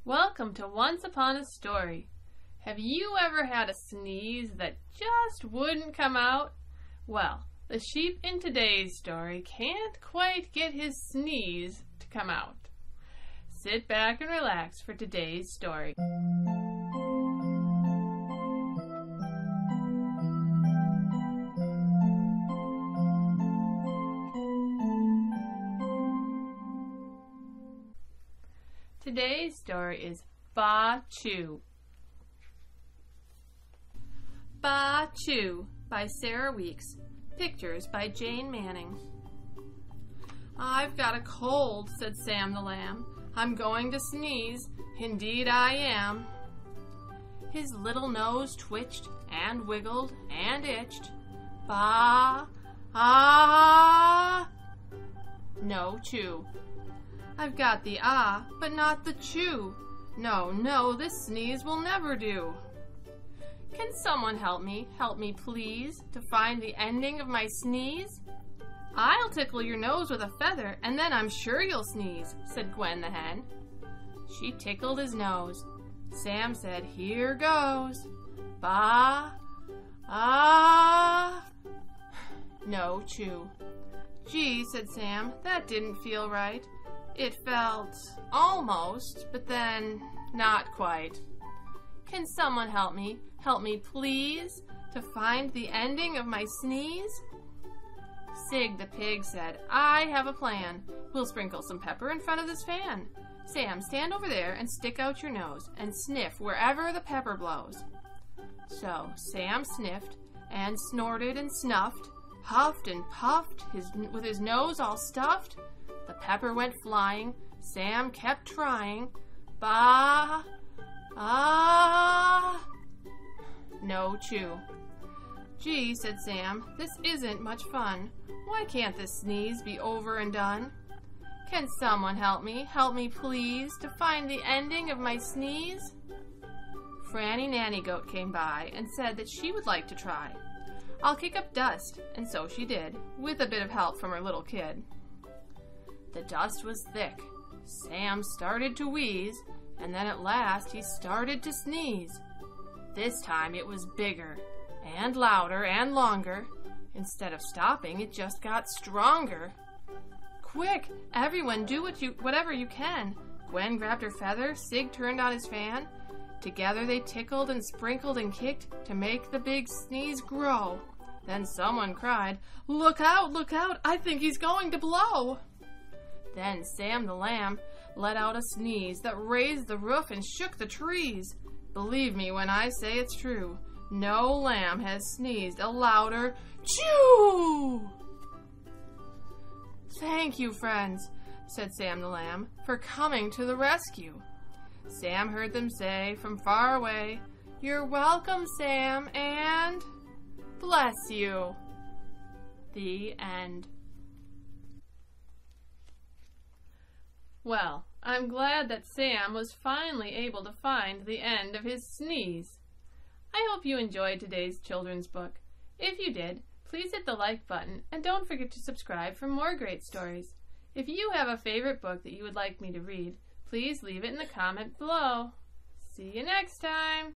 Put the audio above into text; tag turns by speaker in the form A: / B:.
A: Welcome to Once Upon a Story. Have you ever had a sneeze that just wouldn't come out? Well, the sheep in today's story can't quite get his sneeze to come out. Sit back and relax for today's story. Today's story is Baa-Choo. Baa-Choo by Sarah Weeks. Pictures by Jane Manning. "I've got a cold," said Sam the lamb. "I'm going to sneeze. Indeed I am." His little nose twitched and wiggled and itched. Ba, ah, no chew. "I've got the ah, but not the chew. No, no, this sneeze will never do. Can someone help me please, to find the ending of my sneeze?" "I'll tickle your nose with a feather, and then I'm sure you'll sneeze," said Gwen the hen. She tickled his nose. Sam said, "Here goes. Ba, ah, no chew." "Gee," said Sam, "that didn't feel right. It felt almost, but then not quite. Can someone help me please, to find the ending of my sneeze?" Sig the pig said, "I have a plan. We'll sprinkle some pepper in front of this fan. Sam, stand over there and stick out your nose and sniff wherever the pepper blows." So Sam sniffed and snorted and snuffed, puffed and puffed, with his nose all stuffed. The pepper went flying. Sam kept trying. Ba, ah, no chew. "Gee," said Sam, "this isn't much fun. Why can't this sneeze be over and done? Can someone help me please, to find the ending of my sneeze?" Franny Nanny Goat came by and said that she would like to try. "I'll kick up dust," and so she did, with a bit of help from her little kid. The dust was thick. Sam started to wheeze, and then at last he started to sneeze. This time it was bigger, and louder, and longer. Instead of stopping, it just got stronger. "Quick, everyone, do whatever you can." Gwen grabbed her feather, Sig turned on his fan. Together they tickled and sprinkled and kicked to make the big sneeze grow. Then someone cried, look out, I think he's going to blow." Then Sam the lamb let out a sneeze that raised the roof and shook the trees. Believe me when I say it's true, no lamb has sneezed a louder chew. "Thank you, friends," said Sam the lamb, "for coming to the rescue." Sam heard them say from far away, "You're welcome, Sam, and bless you." The end. Well, I'm glad that Sam was finally able to find the end of his sneeze. I hope you enjoyed today's children's book. If you did, please hit the like button and don't forget to subscribe for more great stories. If you have a favorite book that you would like me to read, please leave it in the comment below. See you next time!